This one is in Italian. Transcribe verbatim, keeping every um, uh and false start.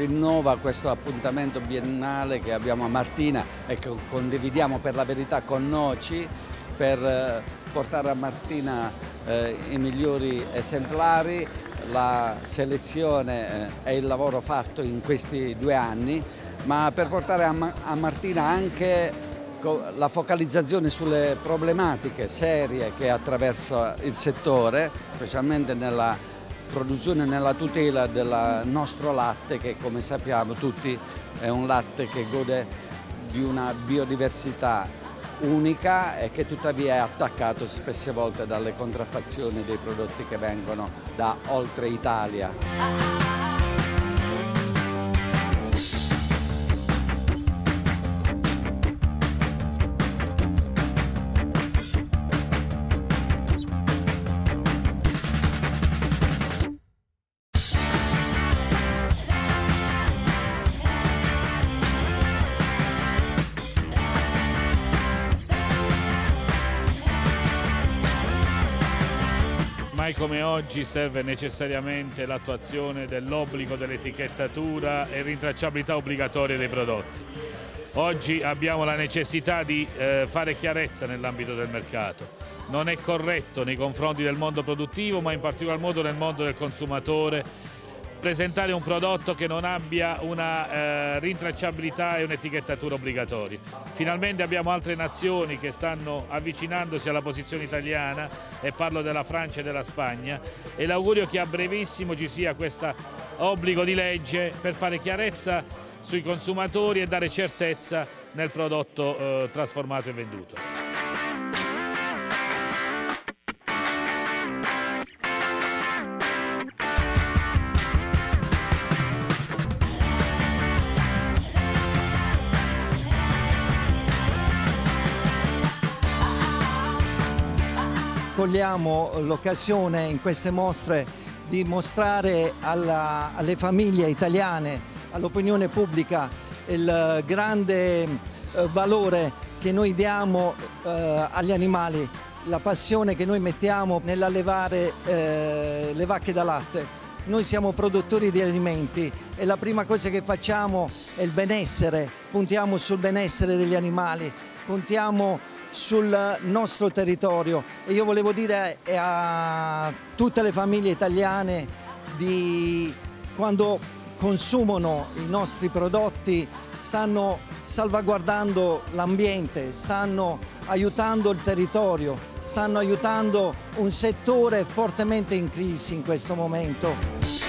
rinnova questo appuntamento biennale che abbiamo a Martina e che condividiamo per la verità con Noci, per portare a Martina eh, i migliori esemplari, la selezione eh, e il lavoro fatto in questi due anni, ma per portare a, Ma a Martina anche la focalizzazione sulle problematiche serie che attraversa il settore, specialmente nella produzione e nella tutela del nostro latte, che come sappiamo tutti è un latte che gode di una biodiversità unica e che tuttavia è attaccato spesse volte dalle contraffazioni dei prodotti che vengono da oltre Italia. Mai come oggi serve necessariamente l'attuazione dell'obbligo dell'etichettatura e rintracciabilità obbligatoria dei prodotti. Oggi abbiamo la necessità di eh, fare chiarezza nell'ambito del mercato. Non è corretto nei confronti del mondo produttivo, ma in particolar modo nel mondo del consumatore, presentare un prodotto che non abbia una eh, rintracciabilità e un'etichettatura obbligatoria. Finalmente abbiamo altre nazioni che stanno avvicinandosi alla posizione italiana, e parlo della Francia e della Spagna, e l'augurio che a brevissimo ci sia questo obbligo di legge per fare chiarezza sui consumatori e dare certezza nel prodotto eh, trasformato e venduto. Cogliamo l'occasione in queste mostre di mostrare alla, alle famiglie italiane, all'opinione pubblica, il grande eh, valore che noi diamo eh, agli animali, la passione che noi mettiamo nell'allevare eh, le vacche da latte. Noi siamo produttori di alimenti e la prima cosa che facciamo è il benessere, puntiamo sul benessere degli animali, puntiamo sul nostro territorio, e io volevo dire a tutte le famiglie italiane di quando consumano i nostri prodotti stanno salvaguardando l'ambiente, stanno aiutando il territorio, stanno aiutando un settore fortemente in crisi in questo momento.